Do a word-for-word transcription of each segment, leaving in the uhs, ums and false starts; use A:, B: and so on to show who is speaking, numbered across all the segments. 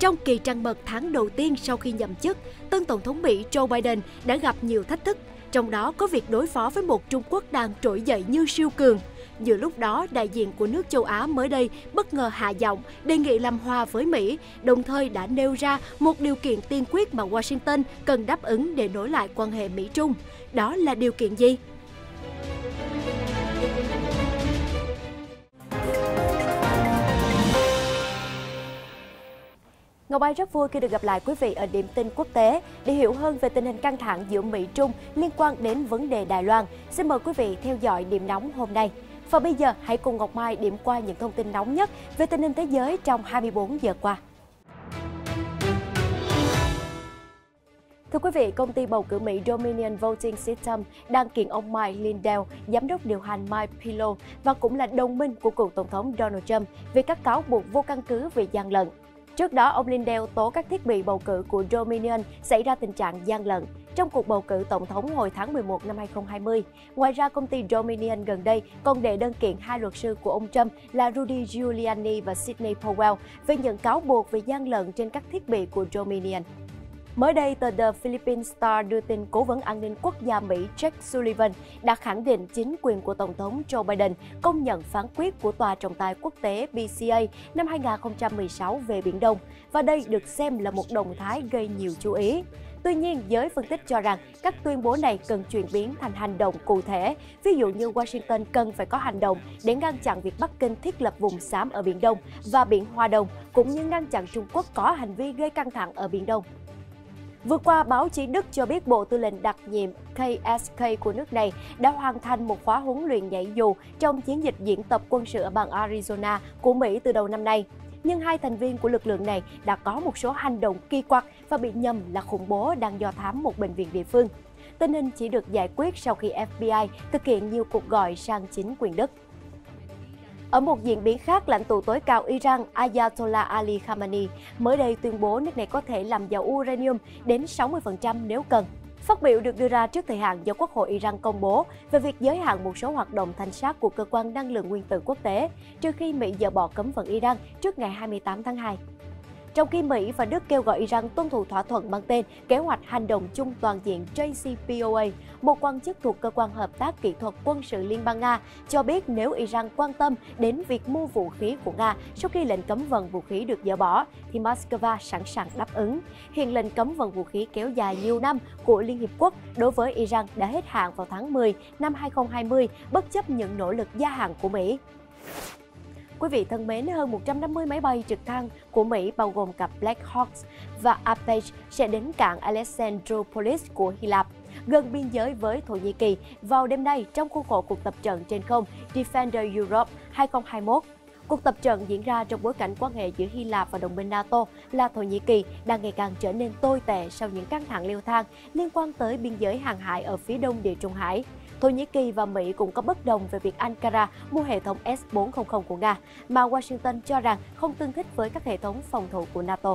A: Trong kỳ trăng mật tháng đầu tiên sau khi nhậm chức, tân Tổng thống Mỹ Joe Biden đã gặp nhiều thách thức, trong đó có việc đối phó với một Trung Quốc đang trỗi dậy như siêu cường. Giữa lúc đó, đại diện của nước châu Á mới đây bất ngờ hạ giọng đề nghị làm hòa với Mỹ, đồng thời đã nêu ra một điều kiện tiên quyết mà Washington cần đáp ứng để nối lại quan hệ Mỹ-Trung. Đó là điều kiện gì? Ngọc Anh rất vui khi được gặp lại quý vị ở điểm tin quốc tế để hiểu hơn về tình hình căng thẳng giữa Mỹ-Trung liên quan đến vấn đề Đài Loan. Xin mời quý vị theo dõi điểm nóng hôm nay. Và bây giờ hãy cùng Ngọc Mai điểm qua những thông tin nóng nhất về tình hình thế giới trong hai mươi bốn giờ qua. Thưa quý vị, công ty bầu cử Mỹ Dominion Voting System đang kiện ông Mike Lindell, giám đốc điều hành MyPillow và cũng là đồng minh của cựu Tổng thống Donald Trump về các cáo buộc vô căn cứ về gian lận. Trước đó, ông Lindell tố các thiết bị bầu cử của Dominion xảy ra tình trạng gian lận trong cuộc bầu cử tổng thống hồi tháng mười một năm hai nghìn không trăm hai mươi. Ngoài ra, công ty Dominion gần đây còn đệ đơn kiện hai luật sư của ông Trump là Rudy Giuliani và Sidney Powell về những cáo buộc về gian lận trên các thiết bị của Dominion. Mới đây, tờ The Philippine Star đưa tin cố vấn an ninh quốc gia Mỹ Jake Sullivan đã khẳng định chính quyền của Tổng thống Joe Biden công nhận phán quyết của Tòa trọng tài quốc tế B C A năm hai nghìn không trăm mười sáu về Biển Đông, và đây được xem là một động thái gây nhiều chú ý. Tuy nhiên, giới phân tích cho rằng các tuyên bố này cần chuyển biến thành hành động cụ thể. Ví dụ như Washington cần phải có hành động để ngăn chặn việc Bắc Kinh thiết lập vùng xám ở Biển Đông và Biển Hoa Đông, cũng như ngăn chặn Trung Quốc có hành vi gây căng thẳng ở Biển Đông. Vừa qua, báo chí Đức cho biết Bộ Tư lệnh đặc nhiệm K S K của nước này đã hoàn thành một khóa huấn luyện nhảy dù trong chiến dịch diễn tập quân sự ở bang Arizona của Mỹ từ đầu năm nay. Nhưng hai thành viên của lực lượng này đã có một số hành động kỳ quặc và bị nhầm là khủng bố đang do thám một bệnh viện địa phương. Tình hình chỉ được giải quyết sau khi F B I thực hiện nhiều cuộc gọi sang chính quyền Đức. Ở một diễn biến khác, lãnh tụ tối cao Iran Ayatollah Ali Khamenei mới đây tuyên bố nước này có thể làm giàu uranium đến sáu mươi phần trăm nếu cần. Phát biểu được đưa ra trước thời hạn do Quốc hội Iran công bố về việc giới hạn một số hoạt động thanh sát của Cơ quan Năng lượng Nguyên tử Quốc tế, trừ khi Mỹ dỡ bỏ cấm vận Iran trước ngày hai mươi tám tháng hai. Trong khi Mỹ và Đức kêu gọi Iran tuân thủ thỏa thuận mang tên Kế hoạch Hành động chung toàn diện J C P O A, một quan chức thuộc Cơ quan Hợp tác Kỹ thuật Quân sự Liên bang Nga cho biết nếu Iran quan tâm đến việc mua vũ khí của Nga sau khi lệnh cấm vận vũ khí được dỡ bỏ, thì Moscow sẵn sàng đáp ứng. Hiện lệnh cấm vận vũ khí kéo dài nhiều năm của Liên Hiệp Quốc đối với Iran đã hết hạn vào tháng mười năm hai nghìn không trăm hai mươi, bất chấp những nỗ lực gia hạn của Mỹ. Quý vị thân mến, hơn một trăm năm mươi máy bay trực thăng của Mỹ bao gồm cả Black Hawks và Apache sẽ đến cảng Alexandroupolis của Hy Lạp, gần biên giới với Thổ Nhĩ Kỳ vào đêm nay trong khuôn khổ cuộc tập trận trên không Defender Europe hai không hai mốt. Cuộc tập trận diễn ra trong bối cảnh quan hệ giữa Hy Lạp và đồng minh NATO là Thổ Nhĩ Kỳ đang ngày càng trở nên tồi tệ sau những căng thẳng leo thang liên quan tới biên giới hàng hải ở phía đông Địa Trung Hải. Thổ Nhĩ Kỳ và Mỹ cũng có bất đồng về việc Ankara mua hệ thống S bốn trăm của Nga, mà Washington cho rằng không tương thích với các hệ thống phòng thủ của NATO.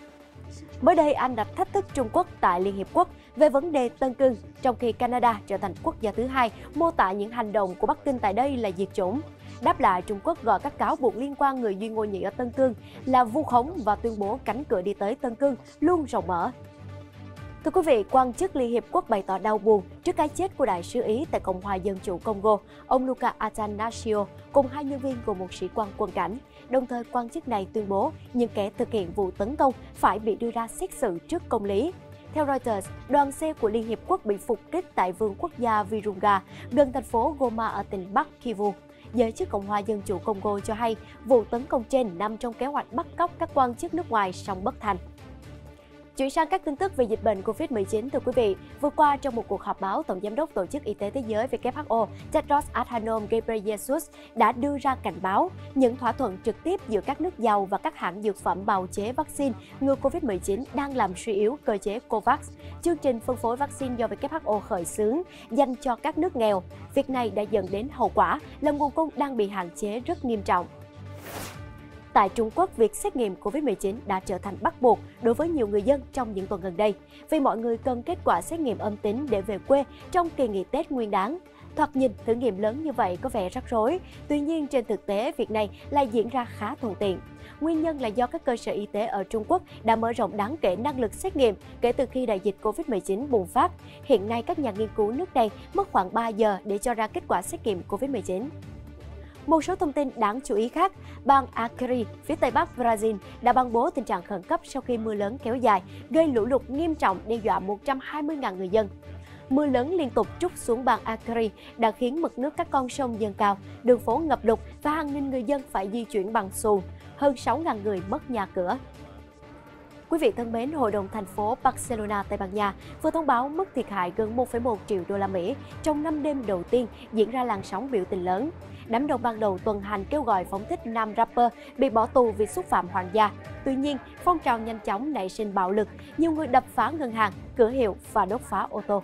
A: Mới đây, Anh đặt thách thức Trung Quốc tại Liên Hiệp Quốc về vấn đề Tân Cương, trong khi Canada trở thành quốc gia thứ hai mô tả những hành động của Bắc Kinh tại đây là diệt chủng. Đáp lại, Trung Quốc gọi các cáo buộc liên quan người Duy Ngô Nhĩ ở Tân Cương là vu khống và tuyên bố cánh cửa đi tới Tân Cương luôn rộng mở. Thưa quý vị, quan chức Liên Hiệp Quốc bày tỏ đau buồn trước cái chết của đại sứ Ý tại Cộng hòa Dân chủ Congo, ông Luca Attanasio, cùng hai nhân viên của một sĩ quan quân cảnh. Đồng thời, quan chức này tuyên bố những kẻ thực hiện vụ tấn công phải bị đưa ra xét xử trước công lý. Theo Reuters, đoàn xe của Liên Hiệp Quốc bị phục kích tại vườn quốc gia Virunga, gần thành phố Goma ở tỉnh Bắc Kivu. Giới chức Cộng hòa Dân chủ Congo cho hay vụ tấn công trên nằm trong kế hoạch bắt cóc các quan chức nước ngoài song bất thành. Chuyển sang các tin tức về dịch bệnh Covid mười chín, thưa quý vị, vừa qua trong một cuộc họp báo, Tổng giám đốc Tổ chức Y tế Thế giới W H O Tedros Adhanom Ghebreyesus đã đưa ra cảnh báo những thỏa thuận trực tiếp giữa các nước giàu và các hãng dược phẩm bào chế vaccine ngừa Covid mười chín đang làm suy yếu cơ chế COVAX, chương trình phân phối vaccine do W H O khởi xướng dành cho các nước nghèo. Việc này đã dẫn đến hậu quả là nguồn cung đang bị hạn chế rất nghiêm trọng. Tại Trung Quốc, việc xét nghiệm Covid mười chín đã trở thành bắt buộc đối với nhiều người dân trong những tuần gần đây, vì mọi người cần kết quả xét nghiệm âm tính để về quê trong kỳ nghỉ Tết Nguyên đán. Thoạt nhìn, thử nghiệm lớn như vậy có vẻ rắc rối. Tuy nhiên, trên thực tế, việc này lại diễn ra khá thuận tiện. Nguyên nhân là do các cơ sở y tế ở Trung Quốc đã mở rộng đáng kể năng lực xét nghiệm kể từ khi đại dịch Covid mười chín bùng phát. Hiện nay, các nhà nghiên cứu nước này mất khoảng ba giờ để cho ra kết quả xét nghiệm Covid mười chín. Một số thông tin đáng chú ý khác, bang Acre, phía tây bắc Brazil đã ban bố tình trạng khẩn cấp sau khi mưa lớn kéo dài, gây lũ lụt nghiêm trọng đe dọa một trăm hai mươi nghìn người dân. Mưa lớn liên tục trút xuống bang Acre đã khiến mực nước các con sông dâng cao, đường phố ngập lụt và hàng nghìn người dân phải di chuyển bằng xuồng. Hơn sáu nghìn người mất nhà cửa. Quý vị thân mến, Hội đồng thành phố Barcelona, Tây Ban Nha vừa thông báo mức thiệt hại gần một phẩy một triệu đô la Mỹ trong năm đêm đầu tiên diễn ra làn sóng biểu tình lớn. Đám đông ban đầu tuần hành kêu gọi phóng thích nam rapper bị bỏ tù vì xúc phạm hoàng gia. Tuy nhiên, phong trào nhanh chóng nảy sinh bạo lực, nhiều người đập phá ngân hàng, cửa hiệu và đốt phá ô tô.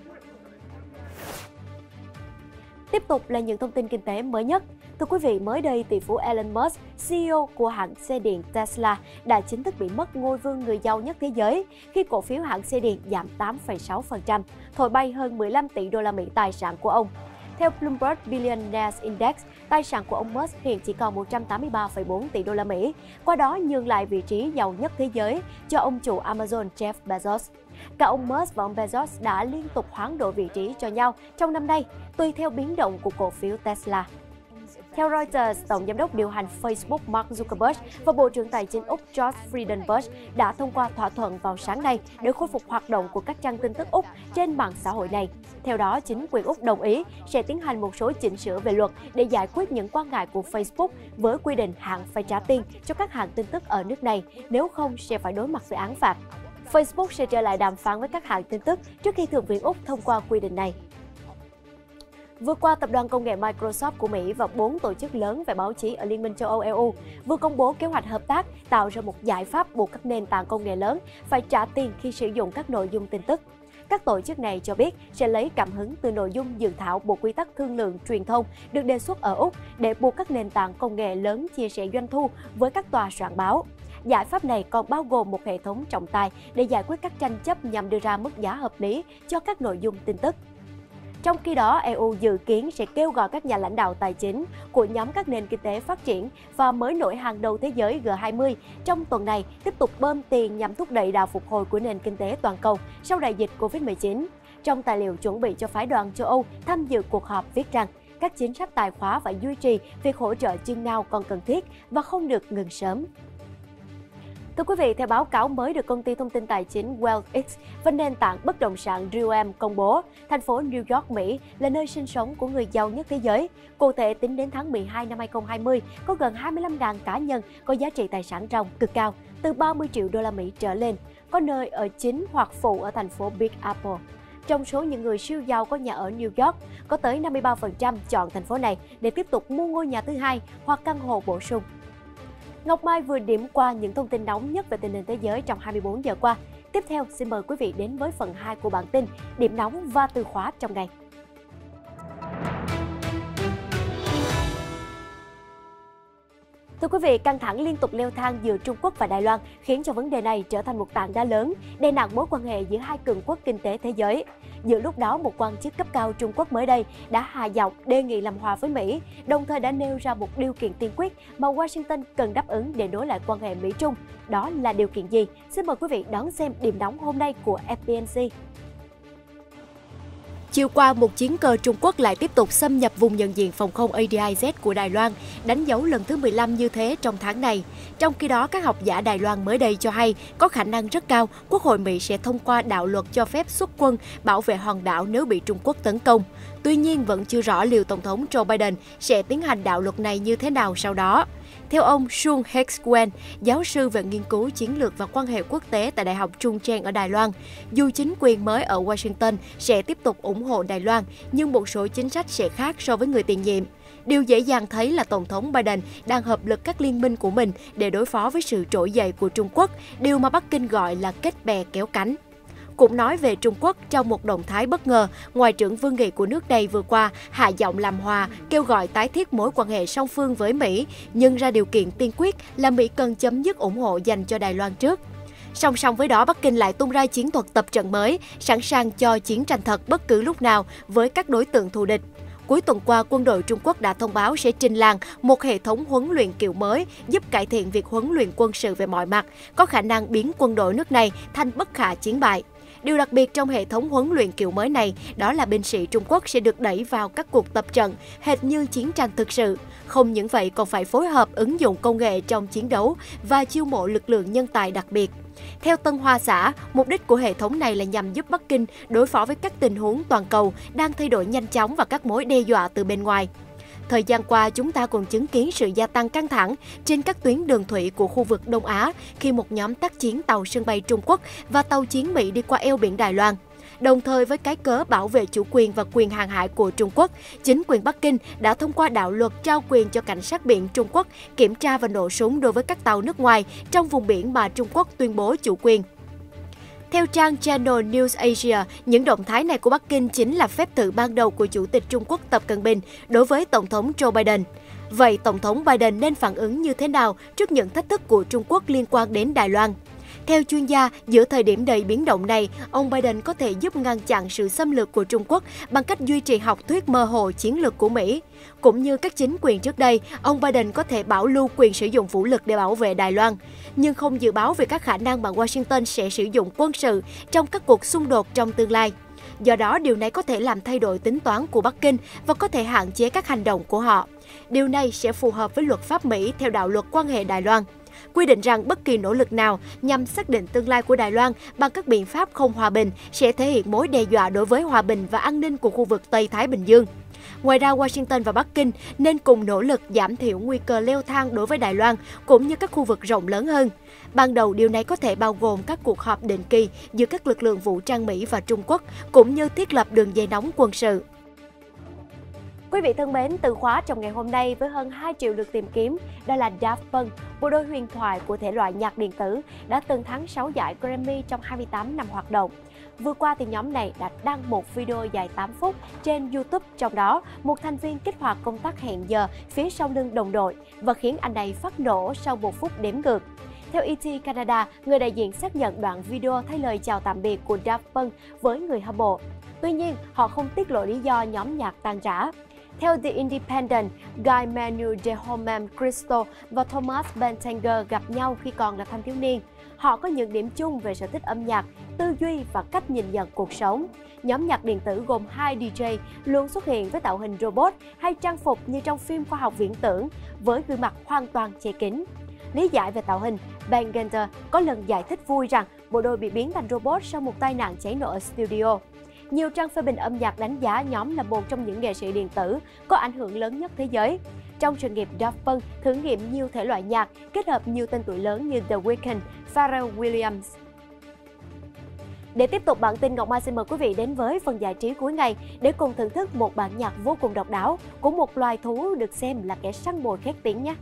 A: Tiếp tục là những thông tin kinh tế mới nhất. Thưa quý vị, mới đây, tỷ phú Elon Musk, xê e ô của hãng xe điện Tesla, đã chính thức bị mất ngôi vương người giàu nhất thế giới khi cổ phiếu hãng xe điện giảm tám phẩy sáu phần trăm, thổi bay hơn mười lăm tỷ đô la Mỹ tài sản của ông. Theo Bloomberg Billionaires Index, tài sản của ông Musk hiện chỉ còn một trăm tám mươi ba phẩy bốn tỷ đô la Mỹ, qua đó nhường lại vị trí giàu nhất thế giới cho ông chủ Amazon Jeff Bezos. Cả ông Musk và ông Bezos đã liên tục hoán đổi vị trí cho nhau trong năm nay, tùy theo biến động của cổ phiếu Tesla. Theo Reuters, Tổng giám đốc điều hành Facebook Mark Zuckerberg và Bộ trưởng Tài chính Úc George Frydenberg đã thông qua thỏa thuận vào sáng nay để khôi phục hoạt động của các trang tin tức Úc trên mạng xã hội này. Theo đó, chính quyền Úc đồng ý sẽ tiến hành một số chỉnh sửa về luật để giải quyết những quan ngại của Facebook với quy định hãng phải trả tiền cho các hãng tin tức ở nước này, nếu không sẽ phải đối mặt với án phạt. Facebook sẽ trở lại đàm phán với các hãng tin tức trước khi Thượng viện Úc thông qua quy định này. Vừa qua, tập đoàn công nghệ Microsoft của Mỹ và bốn tổ chức lớn về báo chí ở Liên minh châu Âu e u vừa công bố kế hoạch hợp tác tạo ra một giải pháp buộc các nền tảng công nghệ lớn phải trả tiền khi sử dụng các nội dung tin tức. Các tổ chức này cho biết sẽ lấy cảm hứng từ nội dung dự thảo Bộ Quy tắc Thương lượng Truyền thông được đề xuất ở Úc để buộc các nền tảng công nghệ lớn chia sẻ doanh thu với các tòa soạn báo. Giải pháp này còn bao gồm một hệ thống trọng tài để giải quyết các tranh chấp nhằm đưa ra mức giá hợp lý cho các nội dung tin tức. Trong khi đó, e u dự kiến sẽ kêu gọi các nhà lãnh đạo tài chính của nhóm các nền kinh tế phát triển và mới nổi hàng đầu thế giới G hai mươi trong tuần này tiếp tục bơm tiền nhằm thúc đẩy đà phục hồi của nền kinh tế toàn cầu sau đại dịch Covid mười chín. Trong tài liệu chuẩn bị cho phái đoàn châu Âu tham dự cuộc họp viết rằng các chính sách tài khóa phải duy trì việc hỗ trợ chừng nào còn cần thiết và không được ngừng sớm. Thưa quý vị, theo báo cáo mới được công ty thông tin tài chính WealthX và nền tảng bất động sản Realm công bố, thành phố New York, Mỹ là nơi sinh sống của người giàu nhất thế giới. Cụ thể, tính đến tháng mười hai năm hai nghìn không trăm hai mươi, có gần hai mươi lăm nghìn cá nhân có giá trị tài sản ròng cực cao, từ ba mươi triệu đô la Mỹ trở lên, có nơi ở chính hoặc phụ ở thành phố Big Apple. Trong số những người siêu giàu có nhà ở New York, có tới năm mươi ba phần trăm chọn thành phố này để tiếp tục mua ngôi nhà thứ hai hoặc căn hộ bổ sung. Ngọc Mai vừa điểm qua những thông tin nóng nhất về tình hình thế giới trong hai mươi bốn giờ qua. Tiếp theo, xin mời quý vị đến với phần hai của bản tin Điểm nóng và từ khóa trong ngày. Thưa quý vị, căng thẳng liên tục leo thang giữa Trung Quốc và Đài Loan khiến cho vấn đề này trở thành một tảng đá lớn, đè nặng mối quan hệ giữa hai cường quốc kinh tế thế giới. Giữa lúc đó, một quan chức cấp cao Trung Quốc mới đây đã hạ giọng đề nghị làm hòa với Mỹ, đồng thời đã nêu ra một điều kiện tiên quyết mà Washington cần đáp ứng để nối lại quan hệ Mỹ-Trung. Đó là điều kiện gì? Xin mời quý vị đón xem điểm nóng hôm nay của ép pê en xê. Chiều qua, một chiến cơ Trung Quốc lại tiếp tục xâm nhập vùng nhận diện phòng không A D I Z của Đài Loan, đánh dấu lần thứ mười lăm như thế trong tháng này. Trong khi đó, các học giả Đài Loan mới đây cho hay có khả năng rất cao Quốc hội Mỹ sẽ thông qua đạo luật cho phép xuất quân bảo vệ hòn đảo nếu bị Trung Quốc tấn công. Tuy nhiên, vẫn chưa rõ liệu Tổng thống Joe Biden sẽ tiến hành đạo luật này như thế nào sau đó. Theo ông Sun Hexuen, giáo sư về nghiên cứu chiến lược và quan hệ quốc tế tại Đại học Trung Trang ở Đài Loan, dù chính quyền mới ở Washington sẽ tiếp tục ủng hộ Đài Loan, nhưng một số chính sách sẽ khác so với người tiền nhiệm. Điều dễ dàng thấy là Tổng thống Biden đang hợp lực các liên minh của mình để đối phó với sự trỗi dậy của Trung Quốc, điều mà Bắc Kinh gọi là kết bè kéo cánh. Cũng nói về Trung Quốc, trong một động thái bất ngờ, Ngoại trưởng Vương Nghị của nước này vừa qua hạ giọng làm hòa, kêu gọi tái thiết mối quan hệ song phương với Mỹ, nhưng ra điều kiện tiên quyết là Mỹ cần chấm dứt ủng hộ dành cho Đài Loan trước. Song song với đó, Bắc Kinh lại tung ra chiến thuật tập trận mới, sẵn sàng cho chiến tranh thật bất cứ lúc nào với các đối tượng thù địch. Cuối tuần qua, quân đội Trung Quốc đã thông báo sẽ trình làng một hệ thống huấn luyện kiểu mới giúp cải thiện việc huấn luyện quân sự về mọi mặt, có khả năng biến quân đội nước này thành bất khả chiến bại. Điều đặc biệt trong hệ thống huấn luyện kiểu mới này đó là binh sĩ Trung Quốc sẽ được đẩy vào các cuộc tập trận hệt như chiến tranh thực sự. Không những vậy còn phải phối hợp ứng dụng công nghệ trong chiến đấu và chiêu mộ lực lượng nhân tài đặc biệt. Theo Tân Hoa Xã, mục đích của hệ thống này là nhằm giúp Bắc Kinh đối phó với các tình huống toàn cầu đang thay đổi nhanh chóng và các mối đe dọa từ bên ngoài. Thời gian qua, chúng ta còn chứng kiến sự gia tăng căng thẳng trên các tuyến đường thủy của khu vực Đông Á khi một nhóm tác chiến tàu sân bay Trung Quốc và tàu chiến Mỹ đi qua eo biển Đài Loan. Đồng thời với cái cớ bảo vệ chủ quyền và quyền hàng hải của Trung Quốc, chính quyền Bắc Kinh đã thông qua đạo luật trao quyền cho cảnh sát biển Trung Quốc kiểm tra và nổ súng đối với các tàu nước ngoài trong vùng biển mà Trung Quốc tuyên bố chủ quyền. Theo trang Channel News Asia, những động thái này của Bắc Kinh chính là phép thử ban đầu của Chủ tịch Trung Quốc Tập Cận Bình đối với Tổng thống Joe Biden. Vậy Tổng thống Biden nên phản ứng như thế nào trước những thách thức của Trung Quốc liên quan đến Đài Loan? Theo chuyên gia, giữa thời điểm đầy biến động này, ông Biden có thể giúp ngăn chặn sự xâm lược của Trung Quốc bằng cách duy trì học thuyết mơ hồ chiến lược của Mỹ. Cũng như các chính quyền trước đây, ông Biden có thể bảo lưu quyền sử dụng vũ lực để bảo vệ Đài Loan, nhưng không dự báo về các khả năng mà Washington sẽ sử dụng quân sự trong các cuộc xung đột trong tương lai. Do đó, điều này có thể làm thay đổi tính toán của Bắc Kinh và có thể hạn chế các hành động của họ. Điều này sẽ phù hợp với luật pháp Mỹ theo đạo luật quan hệ Đài Loan, quy định rằng bất kỳ nỗ lực nào nhằm xác định tương lai của Đài Loan bằng các biện pháp không hòa bình sẽ thể hiện mối đe dọa đối với hòa bình và an ninh của khu vực Tây Thái Bình Dương. Ngoài ra, Washington và Bắc Kinh nên cùng nỗ lực giảm thiểu nguy cơ leo thang đối với Đài Loan cũng như các khu vực rộng lớn hơn. Ban đầu, điều này có thể bao gồm các cuộc họp định kỳ giữa các lực lượng vũ trang Mỹ và Trung Quốc, cũng như thiết lập đường dây nóng quân sự. Quý vị thân mến, từ khóa trong ngày hôm nay với hơn hai triệu lượt tìm kiếm, đó là Daft Punk, bộ đôi huyền thoại của thể loại nhạc điện tử, đã từng thắng sáu giải Grammy trong hai mươi tám năm hoạt động. Vừa qua thì nhóm này đã đăng một video dài tám phút trên YouTube, trong đó một thành viên kích hoạt công tắc hẹn giờ phía sau lưng đồng đội và khiến anh này phát nổ sau một phút đếm ngược. Theo e tê Canada, người đại diện xác nhận đoạn video thay lời chào tạm biệt của Daft Punk với người hâm mộ. Tuy nhiên, họ không tiết lộ lý do nhóm nhạc tan rã. Theo The Independent, Guy Manuel de Homem Cristo và Thomas Bentenger gặp nhau khi còn là thanh thiếu niên. Họ có những điểm chung về sở thích âm nhạc, tư duy và cách nhìn nhận cuộc sống. Nhóm nhạc điện tử gồm hai đi jay luôn xuất hiện với tạo hình robot hay trang phục như trong phim khoa học viễn tưởng, với gương mặt hoàn toàn che kín. Lý giải về tạo hình, Bentenger có lần giải thích vui rằng bộ đôi bị biến thành robot sau một tai nạn cháy nổ ở studio. Nhiều trang phê bình âm nhạc đánh giá nhóm là một trong những nghệ sĩ điện tử có ảnh hưởng lớn nhất thế giới. Trong sự nghiệp, Daft Punk thử nghiệm nhiều thể loại nhạc, kết hợp nhiều tên tuổi lớn như The Weeknd, Pharrell Williams. Để tiếp tục bản tin, Ngọc Mai xin mời quý vị đến với phần giải trí cuối ngày để cùng thưởng thức một bản nhạc vô cùng độc đáo của một loài thú được xem là kẻ săn mồi khét tiếng nhé.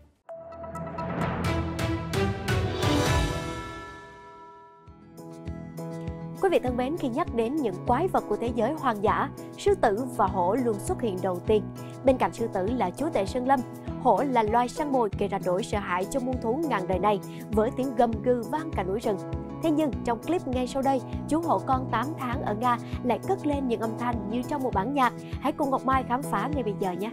A: Quý vị thân mến, khi nhắc đến những quái vật của thế giới hoang dã, sư tử và hổ luôn xuất hiện đầu tiên. Bên cạnh sư tử là chúa tể sơn lâm, hổ là loài săn mồi gây ra nỗi sợ hãi cho muôn thú ngàn đời này với tiếng gầm gừ vang cả núi rừng. Thế nhưng trong clip ngay sau đây, chú hổ con tám tháng ở Nga lại cất lên những âm thanh như trong một bản nhạc. Hãy cùng Ngọc Mai khám phá ngay bây giờ nhé!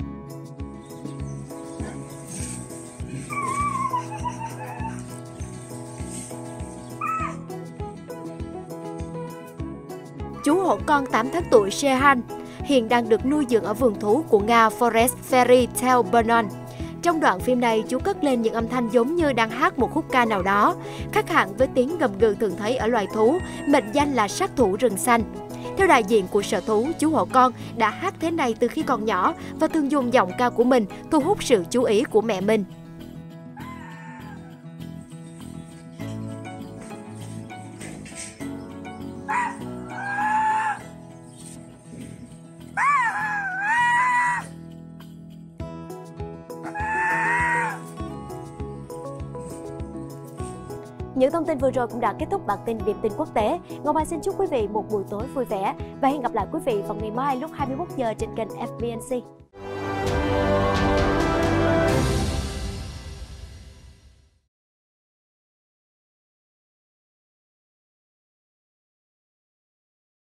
A: Chú hổ con tám tháng tuổi Shehan hiện đang được nuôi dưỡng ở vườn thú của Nga Forest Fairy Tale Vernon. Trong đoạn phim này, chú cất lên những âm thanh giống như đang hát một khúc ca nào đó, khác hẳn với tiếng gầm gừ thường thấy ở loài thú, mệnh danh là sát thủ rừng xanh. Theo đại diện của sở thú, chú hổ con đã hát thế này từ khi còn nhỏ và thường dùng giọng ca của mình thu hút sự chú ý của mẹ mình. Những thông tin vừa rồi cũng đã kết thúc bản tin Điểm tin quốc tế. Ngọc Mai xin chúc quý vị một buổi tối vui vẻ và hẹn gặp lại quý vị vào ngày mai lúc hai mươi mốt giờ trên kênh ép bê en xê.